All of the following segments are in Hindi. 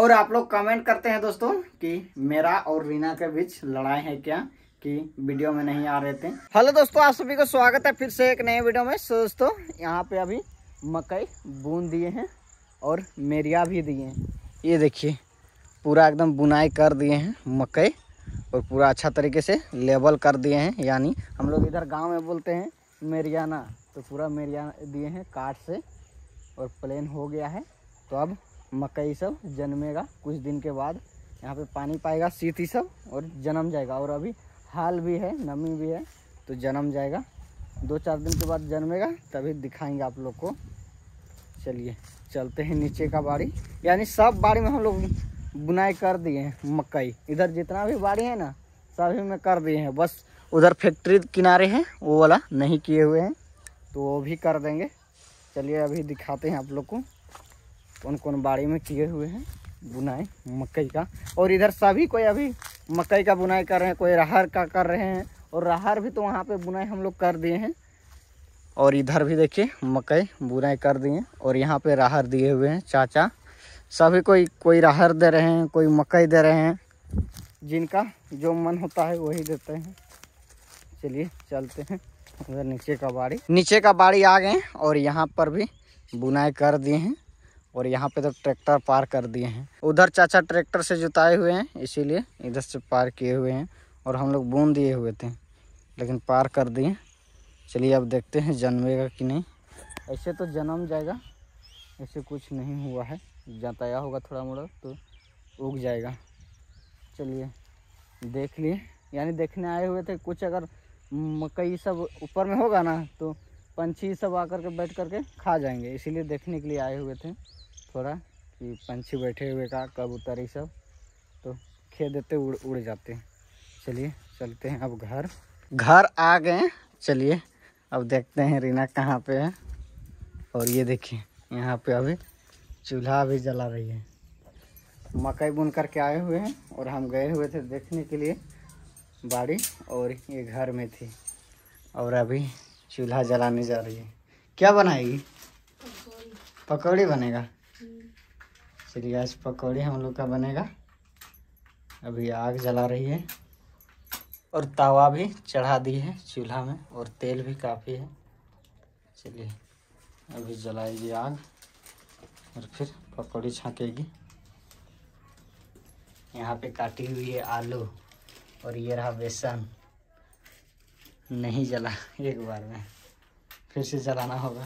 और आप लोग कमेंट करते हैं दोस्तों कि मेरा और रीना के बीच लड़ाई है क्या, कि वीडियो में नहीं आ रहे थे। हेलो दोस्तों, आप सभी को स्वागत है फिर से एक नए वीडियो में। दोस्तों यहाँ पे अभी मकई बून दिए हैं और मेरिया भी दिए हैं। ये देखिए पूरा एकदम बुनाई कर दिए हैं मकई और पूरा अच्छा तरीके से लेवल कर दिए हैं, यानी हम लोग इधर गांव में बोलते हैं मेरियाना। तो पूरा मेरिया दिए हैं काट से और प्लेन हो गया है। तो अब मकई सब जन्मेगा कुछ दिन के बाद, यहाँ पे पानी पाएगा शीत ही सब और जन्म जाएगा। और अभी हाल भी है, नमी भी है, तो जन्म जाएगा। 2-4 दिन के बाद जन्मेगा, तभी दिखाएंगे आप लोग को। चलिए चलते हैं नीचे का बाड़ी, यानी सब बाड़ी में हम लोग बुनाई कर दिए हैं मकई। इधर जितना भी बाड़ी है ना सभी में कर दिए हैं, बस उधर फैक्ट्री किनारे है वो वाला नहीं किए हुए हैं, तो वो भी कर देंगे। चलिए अभी दिखाते हैं आप लोग को कौन कौन बाड़ी में किए हुए हैं बुनाई मकई का। और इधर सभी कोई अभी मकई का बुनाई कर रहे हैं, कोई राहर का कर रहे हैं, और राहर भी तो वहाँ पे बुनाई हम लोग कर दिए हैं। और इधर भी देखिए मकई बुनाई कर दिए और यहाँ पे राहर दिए हुए हैं चाचा। सभी कोई राहर दे रहे हैं, कोई मकई दे रहे हैं, जिनका जो मन होता है वही देते हैं। चलिए चलते हैं उधर नीचे का बाड़ी आ गए और यहाँ पर भी बुनाई कर दिए हैं। और यहाँ पे तो ट्रैक्टर पार कर दिए हैं। उधर चाचा ट्रैक्टर से जुताए हुए हैं, इसीलिए इधर से पार किए हुए हैं। और हम लोग बूंद दिए हुए थे लेकिन पार कर दिए। चलिए अब देखते हैं जन्मेगा कि नहीं। ऐसे तो जन्म जाएगा, ऐसे कुछ नहीं हुआ है, जताया होगा थोड़ा मोड़ा तो उग जाएगा। चलिए देख लिए, यानी देखने आए हुए थे। कुछ अगर मकई सब ऊपर में होगा ना तो पंछी सब आकर के बैठ करके खा जाएंगे, इसीलिए देखने के लिए आए हुए थे थोड़ा, कि पंछी बैठे हुए का कबूतर ये सब तो खेल देते उड़ जाते हैं। चलिए चलते हैं अब घर आ गए। चलिए अब देखते हैं रीना कहाँ पे है। और ये देखिए यहाँ पे अभी चूल्हा भी जला रही है। मकई बुन करके आए हुए हैं और हम गए हुए थे देखने के लिए बाड़ी, और ये घर में थी और अभी चूल्हा जलाने जा रही है। क्या बनाएगी? पकौड़ी बनेगा। चलिए आज पकौड़ी हम लोग का बनेगा। अभी आग जला रही है और तवा भी चढ़ा दी है चूल्हा में, और तेल भी काफ़ी है। चलिए अभी जलाएगी आग और फिर पकौड़ी छाकेगी। यहाँ पे काटी हुई है आलू और ये रहा बेसन। नहीं जला, एक बार में फिर से जलाना होगा।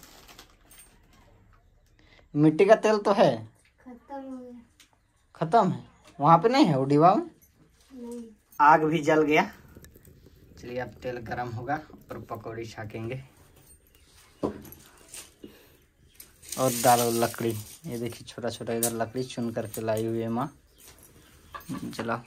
मिट्टी का तेल तो है, खत्म हो गया। खत्म है? वहाँ पे नहीं है वो डिब्बा में? नहीं। आग भी जल गया। चलिए अब तेल गरम होगा और पकौड़ी छाकेंगे। और डालो लकड़ी, ये देखिए छोटा छोटा इधर लकड़ी चुन करके लाई हुई है माँ। जलाओ।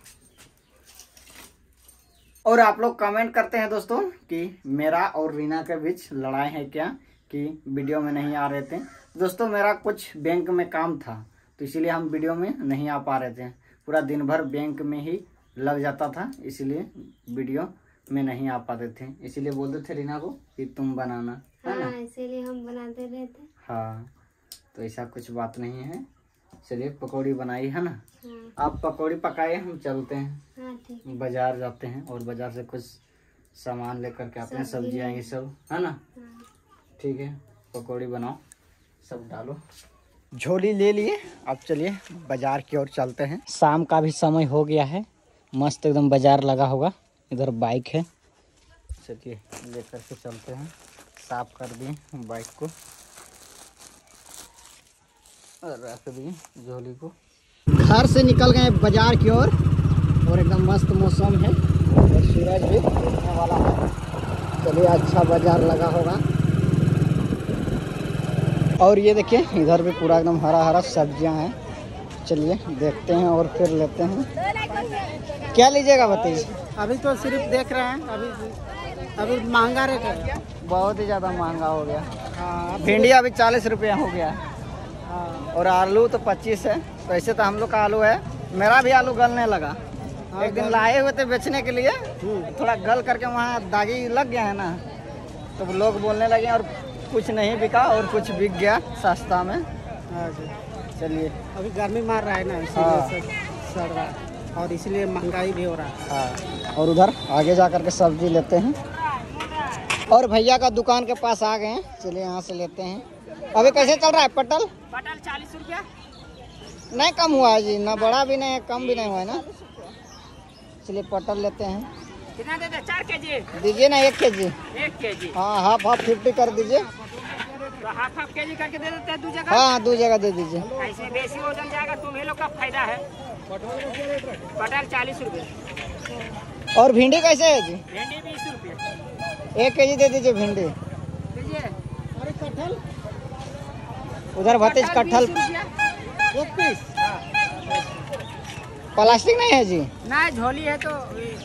और आप लोग कमेंट करते हैं दोस्तों कि मेरा और रीना के बीच लड़ाई है क्या, कि वीडियो में नहीं आ रहे थे। दोस्तों मेरा कुछ बैंक में काम था, तो इसीलिए हम वीडियो में नहीं आ पा रहे थे। पूरा दिन भर बैंक में ही लग जाता था, इसीलिए वीडियो में नहीं आ पाते थे। इसीलिए बोलते थे रीना को कि तुम बनाना, है ना? इसीलिए हम बनाते रहे थे। हाँ, तो ऐसा कुछ बात नहीं है। चलिए पकौड़ी बनाई है ना? हाँ। आप पकौड़ी पकाए, हम चलते हैं। हाँ, ठीक है। बाजार जाते हैं और बाजार से कुछ सामान लेकर के आते हैं, सब्जी आएंगी सब, है ना? हाँ। ठीक है, पकौड़ी बनाओ, सब डालो। झोली ले लिए, अब चलिए बाजार की ओर चलते हैं। शाम का भी समय हो गया है, मस्त एकदम बाजार लगा होगा। इधर बाइक है, चलिए लेकर के चलते हैं। साफ कर दिए बाइक को और रख दिए झोली को। घर से निकल गए बाजार की ओर और एकदम मस्त मौसम है और सूरज भी उगने वाला है। चलिए अच्छा बाजार लगा होगा। और ये देखिए इधर भी पूरा एकदम हरा हरा सब्जियां हैं। चलिए देखते हैं और फिर लेते हैं। क्या लीजिएगा बताइए? अभी तो सिर्फ देख रहे हैं, अभी महंगा रेट है, बहुत ही ज़्यादा महंगा हो गया। हाँ, भिंडी अभी 40 रुपया हो गया। हाँ, और आलू तो 25 है। तो ऐसे तो हम लोग का आलू है, मेरा भी आलू गलने लगा। हाँ, एक दिन लाए हुए थे बेचने के लिए, थोड़ा गल करके वहाँ दागी लग गया है ना, तो लोग बोलने लगे और कुछ नहीं बिका और कुछ बिक गया सस्ता में। चलिए अभी गर्मी मार रहा है ना, हाँ। इसीलिए सब सड़ रहा है और इसलिए महंगाई भी हो रहा है। हाँ। और उधर आगे जा करके सब्जी लेते हैं और भैया का दुकान के पास आ गए हैं। चलिए यहाँ से लेते हैं। अभी कैसे चल रहा है पटल? पटल 40 रुपया। नहीं कम हुआ है जी, ना बड़ा भी नहीं है कम भी नहीं हुआ है ना। चलिए पटल लेते हैं। कितना देते? 4 केजी दीजिए ना 1 केजी। 1 केजी। हाँ हाफ 50 कर दीजिए। तो हाफ केजी करके दे देते हैं 2 जगह। हाँ 2 जगह दे दीजिए। ऐसे बेसी वजन जाएगा, तुम्हें लोग का फायदा है। पटल 40 रुपये। और भिंडी कैसे है जी? भिंडी 20 रुपये। 1 केजी दे दीजिए भिंडी। दीजिए। अरे कटहल उधर भतीज कटहल 1 पीस। प्लास्टिक नहीं है जी? ना झोली है तो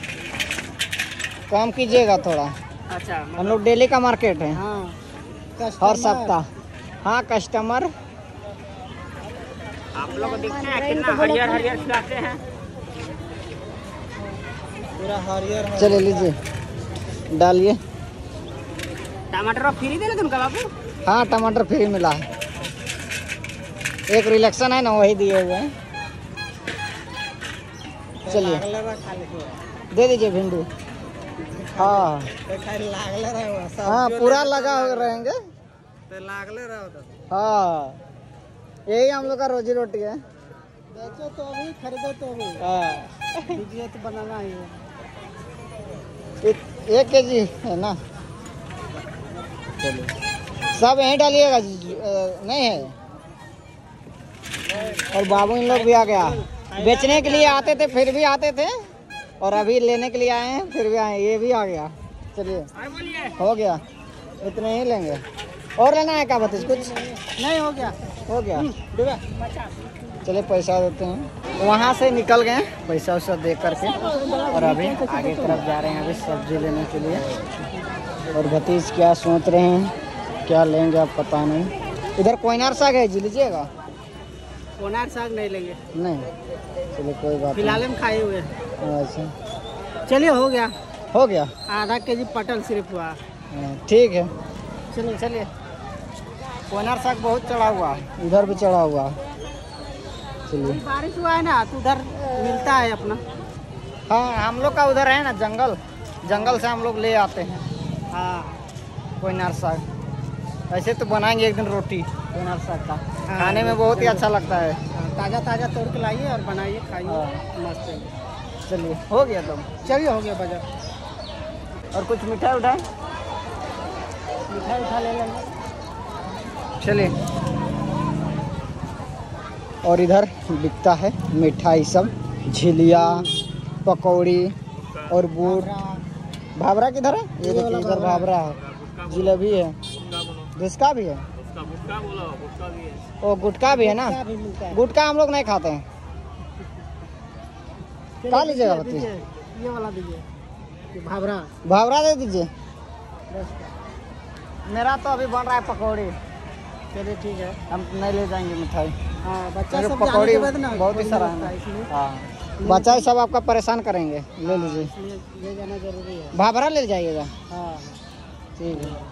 कम कीजिएगा थोड़ा। अच्छा। हम लोग डेली का मार्केट है। हाँ हर सप्ताह। हाँ कस्टमर। आप लोग को दिखते हैं कितना हरियर हरियर खिलाते हैं। पूरा हरियर है। चलिए लीजिए डालिए। टमाटर फ्री दे रहे तुमका बाबू? हाँ टमाटर फ्री मिला है। एक रिलेक्शन है ना वही दिए हुए हैं। चलिए दे दीजिए भिंडी। हाँ हाँ पूरा लगा हो रहेंगे। हाँ यही हम लोग का रोजी रोटी है। बेचो तो अभी, खरीदो तो अभी। हाँ दीजिए तो बनाना ही है। 1 केजी है ना। चलिए सब यहीं डालिएगा नहीं है। और बाबू इन लोग भी आ गया। बेचने के लिए आते थे फिर भी आते थे और अभी लेने के लिए आए हैं फिर भी आए। ये भी आ गया। चलिए हो गया, इतने ही लेंगे। और लेना है क्या भतीज? कुछ नहीं हो गया। हो गया। चलिए पैसा देते हैं। वहाँ से निकल गए पैसा वैसा दे करके और अभी आगे तरफ जा रहे हैं अभी सब्जी लेने के लिए। और भतीज क्या सोच रहे हैं क्या लेंगे आप पता नहीं। इधर कोयनार साग है जी, लीजिएगा? कोनार साग नहीं लेंगे। नहीं चलिए कोई बात फिलहाल हम खाए हुए हैं। नहीं। अच्छा चलिए हो गया। हो गया। आधा केजी पटल सिर्फ हुआ। ठीक है चलिए चलिए। कोयनार साग बहुत चढ़ा हुआ है, इधर भी चढ़ा हुआ है। चलिए बारिश हुआ है ना तो उधर मिलता है अपना। हाँ हम लोग का उधर है ना जंगल, जंगल से हम लोग ले आते हैं। हाँ कोयनार साग ऐसे तो बनाएंगे एक दिन रोटी कोयनार साग का। हाँ, खाने में बहुत ही अच्छा लगता है। ताज़ा ताज़ा तोड़ के लाइए और बनाइए खाइए। हाँ। मस्त है। चलिए हो गया तो। चलिए हो गया बाजार। और कुछ मिठाई उठाए? मिठाई उठा ले लेंगे। चलिए। और इधर बिकता है मिठाई सब, झिलिया, पकौड़ी और बूट। भावरा किधर है? ये देखिए इधर भावरा है, जलेबी है, धुसका भी है। ओ गुटका भी है ना। गुटका हम लोग नहीं खाते हैं। खा लीजिएगा भतीज? ये वाला दीजिए भावरा। भावरा दे दीजिए। मेरा तो अभी बन रहा है पकौड़ी। चलिए ठीक है। हम नहीं ले जाएंगे मिठाई। हाँ बच्चा मेरे सब पकौड़ी जाने के बाद ना बहुत ही सारा है। हाँ बच्चा सब आपका परेशान करेंगे। ले लीजिए। इसलिए ले जाना जरूरी है। भावरा ले जाइएगा। हाँ ठीक है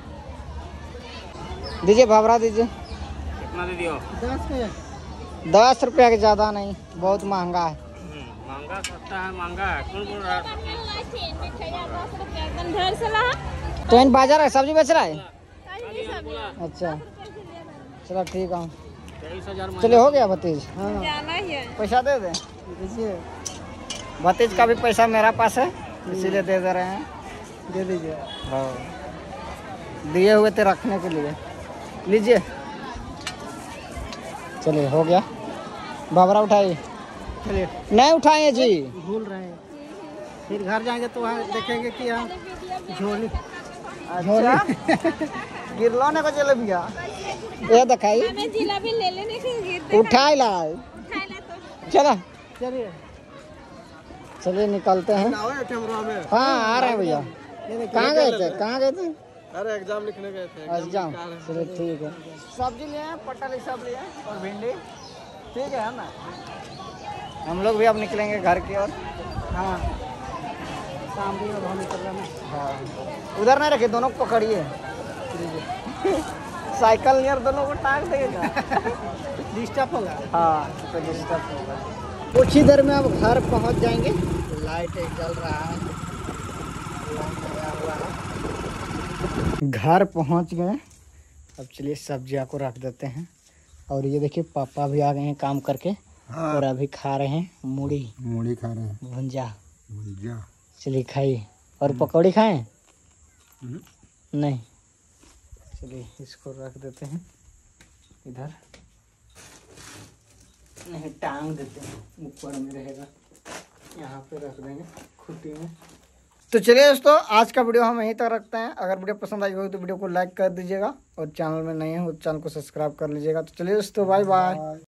दीजिए भावरा दीजिए। कितना दे दियो? 10 के। 10 रुपया के ज़्यादा नहीं, बहुत महंगा है। महंगा सस्ता है, महंगा है। कौन बोल रहा है? तो इन बाजार है सब्जी बेच रहा है? अच्छा चलो ठीक है। 23,000। चलिए हो गया भतीज। हाँ पैसा दे दे दीजिए। भतीज का भी पैसा मेरा पास है इसीलिए दे रहे हैं। दे दीजिए। हाँ दिए हुए थे रखने के लिए, लीजिए। चलिए हो गया। भावरा उठाइए। चलिए। नहीं उठाइए जी, भूल रहे हैं। फिर घर जाएंगे तो वहाँ देखेंगे कि यहाँ झोली गिरलो ने को जलेबिया ये दिखाई उठाई ला। चलो चलिए। चलिए निकलते हैं। हाँ आ रहे हैं भैया। कहाँ गए थे? कहाँ गए थे? अरे एग्जाम लिखने गए थे। एग्जाम। चलिए ठीक है। सब्जी लिए हैं, पटल सब लिए और भिंडी। ठीक है ना। हम लोग भी अब निकलेंगे घर की ओर। हाँ शाम भी अब निकल रहा है। हाँ उधर नहीं रखे, दोनों को पकड़िए। साइकिल नियर दोनों को टांग देगा। डिस्टर्ब होगा। हाँ तो डिस्टर्ब होगा। कुछ ही देर में अब घर पहुंच जाएंगे। लाइट जल रहा है, लाइट लगा हुआ है। घर पहुंच गए। अब चलिए सब्जियां को रख देते हैं। और ये देखिए पापा भी आ गए हैं काम करके। हाँ। और अभी खा रहे हैं मूढ़ी खा रहे हैं, भुंजा। चलिए खाइए। और पकौड़ी खाएं? नहीं, चलिए इसको रख देते हैं इधर, नहीं टांग देते हैं, ऊपर में रहेगा, यहाँ पे रख देंगे खुट्टी में। तो चलिए दोस्तों, आज का वीडियो हम यहीं तक रखते हैं। अगर वीडियो पसंद आई हो तो वीडियो को लाइक कर दीजिएगा, और चैनल में नए हो तो चैनल को सब्सक्राइब कर लीजिएगा। तो चलिए दोस्तों, बाय बाय।